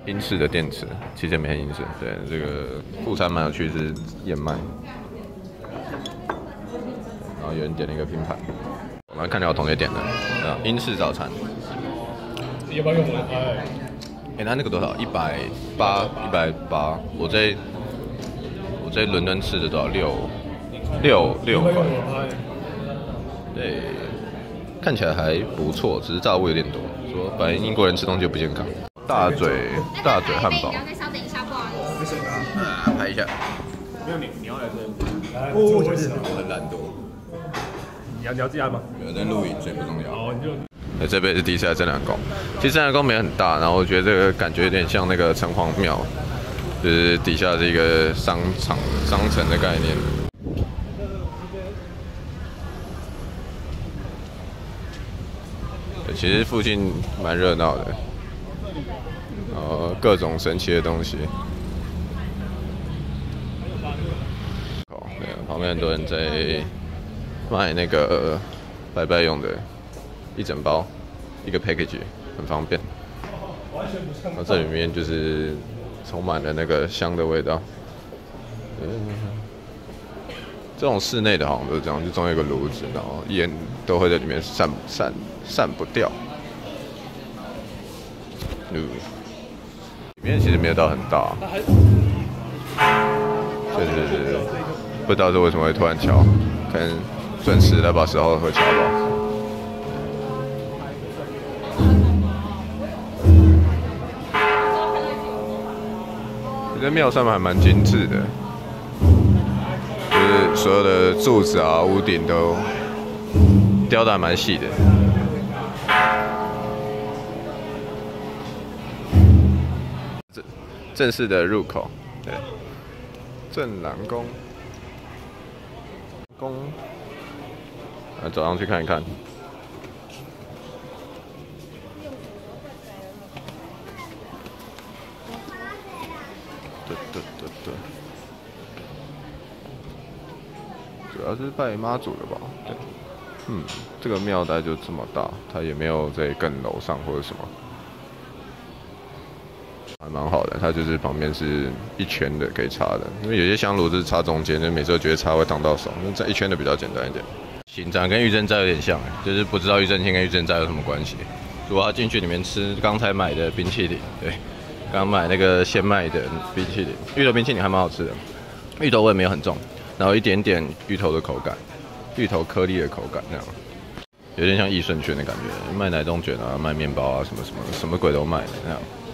英式的电池，其实也没很英式。对，这个副餐蛮有趣，是燕麦，然后有人点了一个拼盘。我们看到有同学点的，英式早餐。 要不要用我的拍？ 他那个多少？180，180。我在伦敦吃的多少？6块。对，看起来还不错，只是炸物有点多。说反正英国人吃东西就不健康。大嘴汉堡。 再稍等一下，不好意思。 拍一下。 没有你要来这？ 我很懒惰。 你要自己按吗？ 没有在录影，所以不重要。 好，你就。 这辈子第一次来正南宫，其实正南宫没很大，然后我觉得这个感觉有点像那个城隍庙，就是底下是一个商城的概念。其实附近蛮热闹的，各种神奇的东西。对，旁边很多人在卖那个拜拜用的。一整包，一个 package 很方便。然后这里面就是充满了那个香的味道。这种室内的好像都是这样，就中间有个炉子，然后烟都会在里面散不掉。里面其实没有到很大，就是不知道是为什么会突然敲，可能准时来把10号会敲吧。这庙上面还蛮精致的，就是所有的柱子啊、屋顶都雕得还蛮细的。正式的入口，对，正南宫，走上去看一看。对，主要是拜妈祖的吧？对，这个庙大概就这么大，它也没有在更楼上或者什么，还蛮好的。它就是旁边是一圈的可以插的，因为有些香炉是插中间，就每次都觉得插会烫到手，那这一圈的比较简单一点。行长跟玉珍斋有点像，就是不知道玉珍庆跟玉珍斋有什么关系。主要进去里面吃刚才买的冰淇淋，对。刚买那个鲜麦的冰淇淋，芋头冰淇淋还蛮好吃的，芋头味没有很重，然后一点点芋头的口感，芋头颗粒的口感那样，有点像益顺轩的感觉，卖奶冻卷啊，卖面包啊，什么鬼都卖的那样。